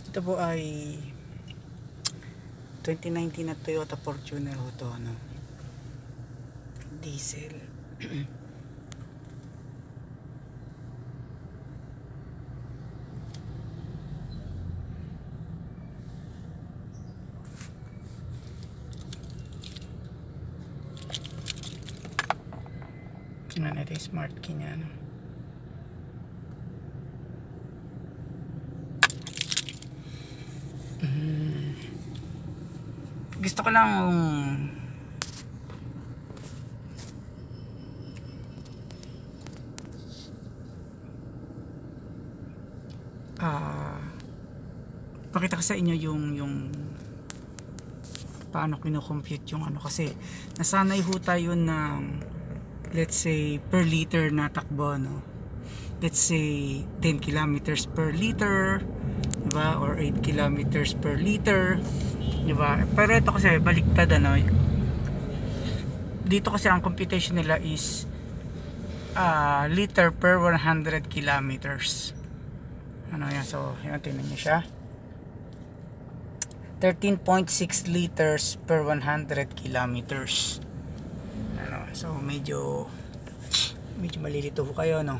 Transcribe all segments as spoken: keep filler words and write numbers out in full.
Ito po ay twenty nineteen na Toyota Fortuner ho to, ano, diesel. Tingnan natin yung smart key niya, ano. Mm. Gusto ko lang ah pakita ko sa inyo yung yung paano kino-compute yung ano, kasi nasanay ho tayo ng, let's say, per liter na takbo, no? Let's say ten kilometers per liter, diba? Or eight kilometers per liter, diba? Pero ito kasi baliktad, ano. Dito kasi ang computation nila is uh, liter per one hundred kilometers. Ano yan? So, yan, tingnan nyo siya. thirteen point six liters per one hundred kilometers. Ano, so medyo medyo malilito ho kayo, no?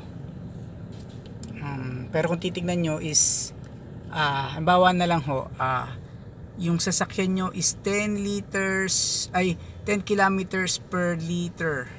Um, pero kung titignan nyo is ah, uh, halimbawa na lang ho, ah, uh, yung sasakyan nyo is ten liters, ay ten kilometers per liter.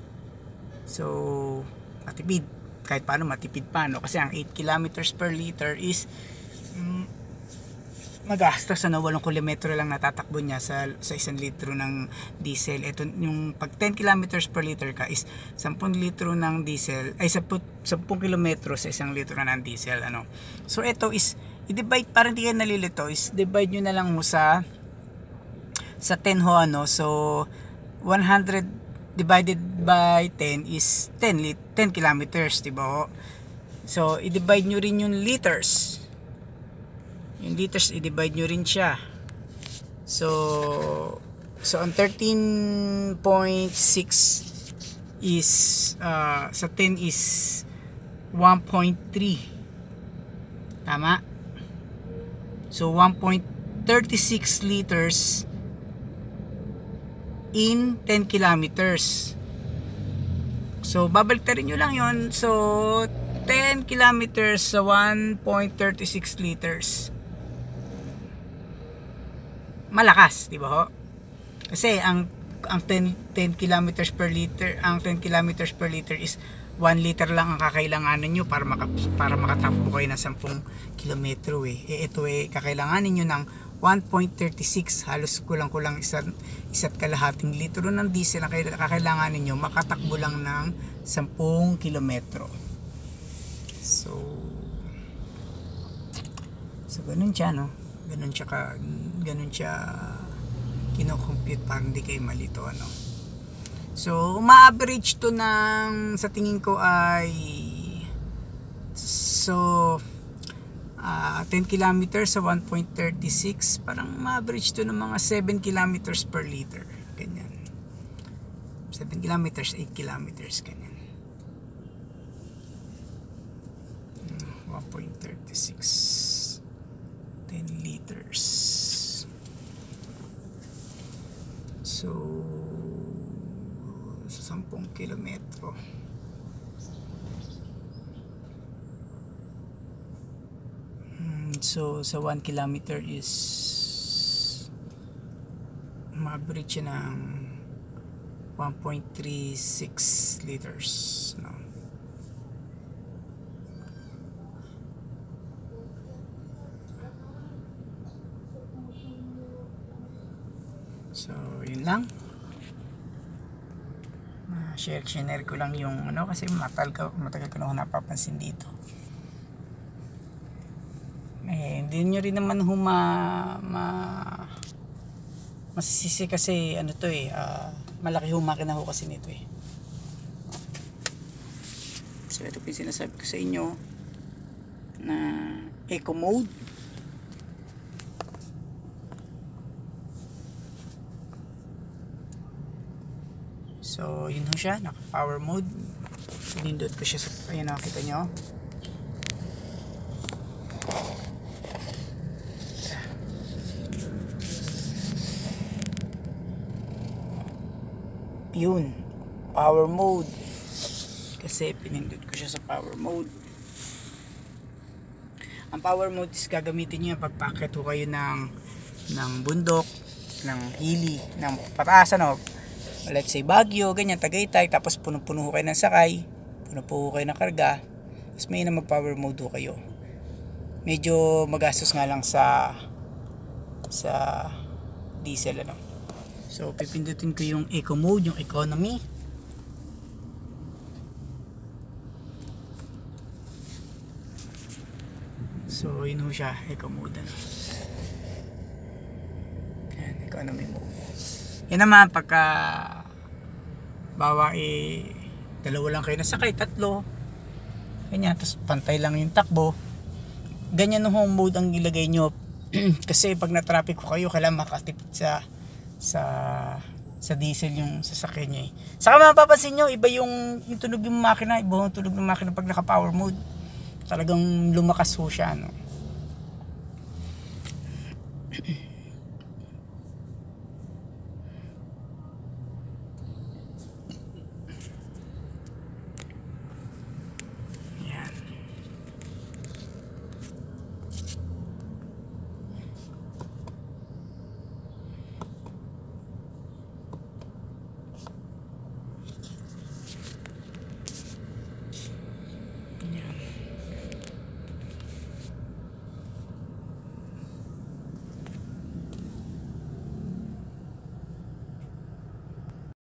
So matipid, kahit paano matipid pa, no? Kasi ang eight kilometers per liter is mm, magastos, ano, walong kilometro lang natatakbo niya sa, sa isang litro ng diesel. Ito yung pag ten kilometers per liter ka is ten litro ng diesel, ay ten kilometro sa isang litro ng diesel, ano. So ito is i-divide, parang hindi kayo nalilito, is divide nyo na lang mo sa sa ten ho, ano. So one hundred divided by ten is ten kilometers, diba ho? So i-divide nyo rin yung liters. Yung liters, i-divide nyo rin siya. So, so ang thirteen point six is, uh, sa ten is one point three. Tama? So, one point three six liters in ten kilometers. So, babaliktarin nyo lang yon. So, ten kilometers sa one point three six liters. Malakas, di ba ho? Kasi ang ang ten kilometers per liter, ang ten kilometers per liter is one liter lang ang kakailanganin nyo para maka, para makatakbo kayo ng ten kilometro, eh. Eh ito eh kakailanganin nyo ng one point three six, halos kulang-kulang isang isa't kalahating litro ng diesel ang kakailanganin nyo makatakbo lang ng ten kilometro. So So ganun siya, no? Ganun siya ka, ganun siya kino-compute para hindi kayo malito, ano. So ma-average to ng, sa tingin ko ay, so uh, ten kilometers sa one point three six, parang ma-average to ng mga seven kilometers per liter, ganyan. Seven kilometers, eight kilometers, ganyan. One point three six, ten liters. So sa ten kilometro, so sa one kilometer is ma-average ng one point three six liters, no? So yun lang, share share ko lang yung ano, kasi matagal ko matagal ko na napapansin dito. Eh hindi nyo rin naman huma ma, masisisi kasi ano to eh, uh, malaki humakina ho kasi nito eh. So ito po yung sinasabi ko sa inyo na eco mode. So yun ho siya, naka power mode. Pinindot ko siya sa, ayun, nakita nyo. Yun, power mode. Kasi pinindot ko siya sa power mode. Ang power mode is gagamitin niyo pag paakyat ho kayo ng ng bundok, ng hili, ng pataas, ano, let's say Baguio, ganyan, Tagaytay, tapos puno-puno ho kayo ng sakay, puno po ho kayo ng karga, tapos may na mag power mode ho kayo. Medyo magastos nga lang sa sa diesel, ano. So pipindutin ko yung eco mode, yung economy. So yun ho siya, eco mode, ano. Yan, economy mode. Yan naman pagka bawa eh dalawa lang kayo nasakay, tatlo, ganyan, tapos pantay lang yung takbo, ganyan no home mode ang ilagay nyo. Kasi pag na-traffic ko kayo, kailangan makatipid sa sa sa diesel yung sasakyan nyo eh. Saka mapapansin nyo, iba yung, yung tunog yung makina, iba yung tunog ng makina pag naka power mode. Talagang lumakas ho siya, no?